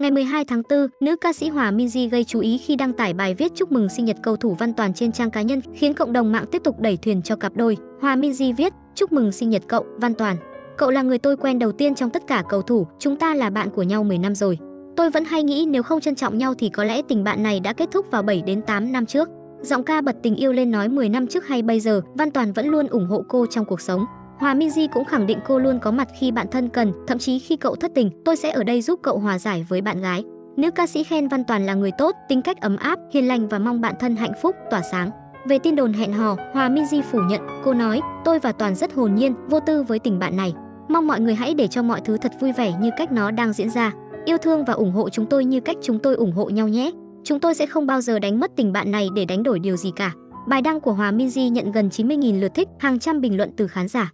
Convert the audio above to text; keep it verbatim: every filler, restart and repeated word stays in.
Ngày mười hai tháng tư, nữ ca sĩ Hòa Minzy gây chú ý khi đăng tải bài viết chúc mừng sinh nhật cầu thủ Văn Toàn trên trang cá nhân, khiến cộng đồng mạng tiếp tục đẩy thuyền cho cặp đôi. Hòa Minzy viết: "Chúc mừng sinh nhật cậu, Văn Toàn. Cậu là người tôi quen đầu tiên trong tất cả cầu thủ, chúng ta là bạn của nhau mười năm rồi. Tôi vẫn hay nghĩ nếu không trân trọng nhau thì có lẽ tình bạn này đã kết thúc vào bảy đến tám năm trước." Giọng ca bật tình yêu lên nói mười năm trước hay bây giờ, Văn Toàn vẫn luôn ủng hộ cô trong cuộc sống. Hòa Minzy cũng khẳng định cô luôn có mặt khi bạn thân cần, thậm chí khi cậu thất tình, tôi sẽ ở đây giúp cậu hòa giải với bạn gái. Nữ ca sĩ khen Văn Toàn là người tốt, tính cách ấm áp, hiền lành và mong bạn thân hạnh phúc, tỏa sáng. Về tin đồn hẹn hò, Hòa Minzy phủ nhận, cô nói: "Tôi và Toàn rất hồn nhiên, vô tư với tình bạn này. Mong mọi người hãy để cho mọi thứ thật vui vẻ như cách nó đang diễn ra. Yêu thương và ủng hộ chúng tôi như cách chúng tôi ủng hộ nhau nhé. Chúng tôi sẽ không bao giờ đánh mất tình bạn này để đánh đổi điều gì cả." Bài đăng của Hòa Minzy nhận gần chín mươi nghìn lượt thích, hàng trăm bình luận từ khán giả.